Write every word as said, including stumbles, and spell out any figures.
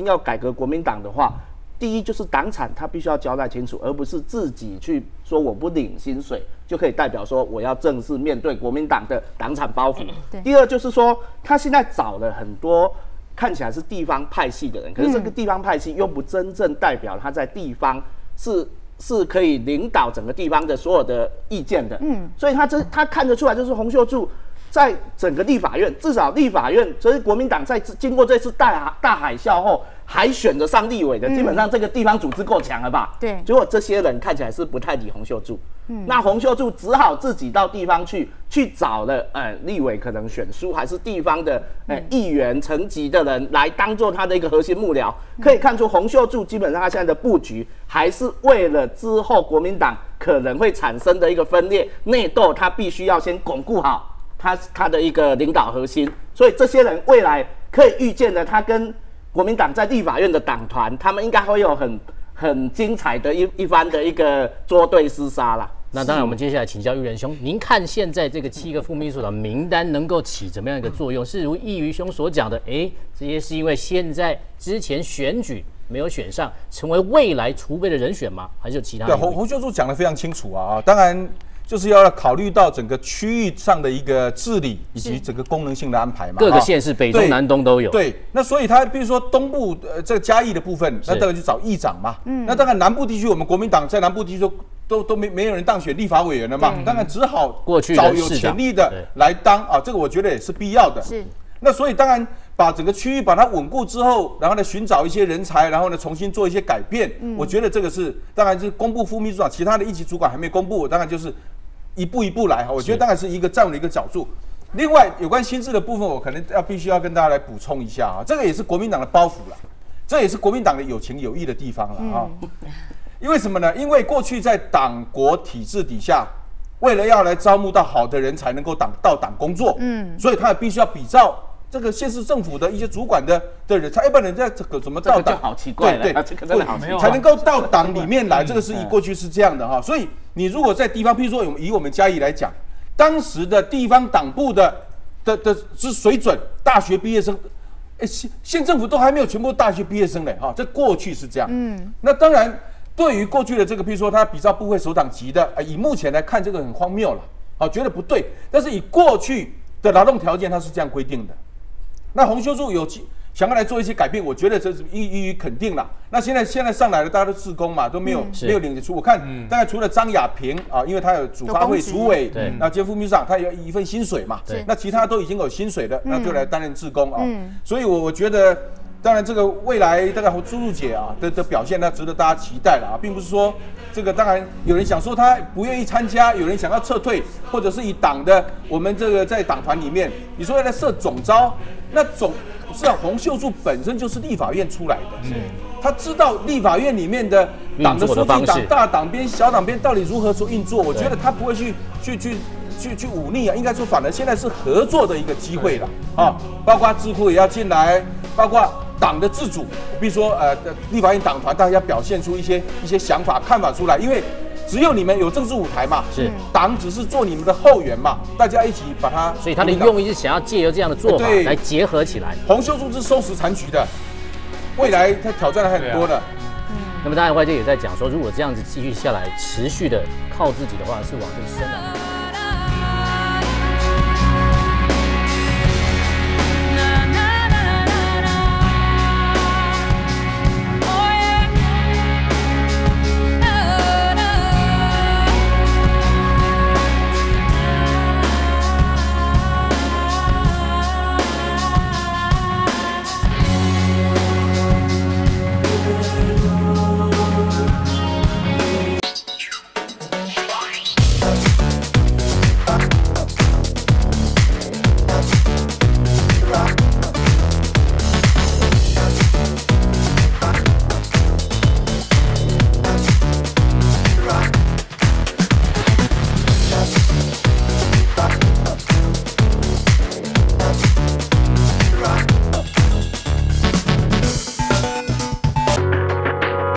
要改革国民党的话，第一就是党产他必须要交代清楚，而不是自己去说我不领薪水就可以代表说我要正式面对国民党的党产包袱。第二就是说，他现在找了很多看起来是地方派系的人，可是这个地方派系又不真正代表他在地方是是可以领导整个地方的所有的意见的。嗯，所以他这他看得出来，就是洪秀柱在整个立法院，至少立法院，所以国民党在经过这次大大海啸后，还选得上立委的，嗯、基本上这个地方组织够强了吧？对。结果这些人看起来是不太理洪秀柱，嗯，那洪秀柱只好自己到地方去，去找了呃立委可能选书，还是地方的呃议员层级的人来当做他的一个核心幕僚。可以看出，洪秀柱基本上他现在的布局，还是为了之后国民党可能会产生的一个分裂内斗，他必须要先巩固好。他他的一个领导核心，所以这些人未来可以预见的，他跟国民党在立法院的党团，他们应该会有很很精彩的一一番的一个捉对厮杀啦。 那当然，我们接下来请教育仁兄，您看现在这个七个副秘书长名单能够起怎么样一个作用？是如易余兄所讲的，哎，这些是因为现在之前选举没有选上，成为未来储备的人选吗？还是有其他的？ 对，洪洪秀柱讲得非常清楚啊，当然。就是要考虑到整个区域上的一个治理以及整个功能性的安排嘛， 各个县市北中南东都有。 对，那所以他比如说东部呃这个嘉义的部分，那当然就找议长嘛。嗯，那当然南部地区我们国民党在南部地区都都都没没有人当选立法委员了嘛，当然只好过去找有潜力的来当啊，这个我觉得也是必要的。是。那所以当然把整个区域把它稳固之后，然后呢寻找一些人才，然后呢重新做一些改变。嗯，我觉得这个是当然是公布副秘书长，其他的一级主管还没公布，当然就是。一步一步来哈，我觉得当然是一个这样的一个角度。另外，有关薪资的部分，我可能要必须要跟大家来补充一下啊，这个也是国民党的包袱了，这也是国民党的有情有义的地方了啊。嗯、因为什么呢？因为过去在党国体制底下，为了要来招募到好的人才能够党到党工作，嗯，所以他也必须要比照这个县市政府的一些主管的的人才，一般人在这个怎么到党？ 好奇怪了，对对，这个真的好奇怪， 才能够到党里面来，这个是以过去是这样的哈，所以。你如果在地方，譬如说以我们嘉义来讲，当时的地方党部的的的之水准，大学毕业生，哎，县县政府都还没有全部大学毕业生嘞，哈，这过去是这样。嗯，那当然，对于过去的这个，譬如说他比照部会首长级的，以目前来看，这个很荒谬了，啊，觉得不对。但是以过去的劳动条件，它是这样规定的。那洪秀柱有想要来做一些改变，我觉得这是予予以肯定了。那现在现在上来了，大家都志工嘛，都没有、嗯、没有领得出。我看、嗯、大概除了张亚平啊，因为他有主发会主委，对，那兼副秘书长他有一份薪水嘛，对，那其他都已经有薪水的，那就来担任志工啊。嗯、所以我我觉得，当然这个未来这个朱露姐啊的的表现，那值得大家期待了啊，并不是说这个当然有人想说他不愿意参加，有人想要撤退，或者是以党的我们这个在党团里面，你说要来设总召，那总。是啊，洪秀柱本身就是立法院出来的，嗯、他知道立法院里面的党的书记、党大党编、小党编到底如何做运作。我觉得他不会去去去去去忤逆啊，应该说反而现在是合作的一个机会了啊，包括智库也要进来，包括党的自主，比如说呃立法院党团，大家表现出一些一些想法、看法出来，因为。只有你们有政治舞台嘛，是党只是做你们的后援嘛，大家一起把它。 所以他的用意是想要借由这样的做法来结合起来。 洪秀柱是收拾残局的，未来他挑战的很多的。 嗯，那么当然外界也在讲说，如果这样子继续下来，持续的靠自己的话，是往这个深蓝。